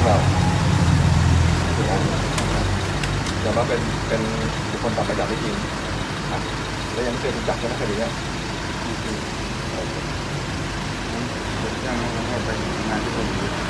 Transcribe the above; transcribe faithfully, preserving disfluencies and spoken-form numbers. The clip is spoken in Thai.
เราแต่ว่าเป็นเป็นบุคคลต่างประจักษ์ได้จริงอ่ะแล้วยังไม่เคยรู้จักใช่ไหมคดีเนี้ยผมยังให้ไปงานที่ผม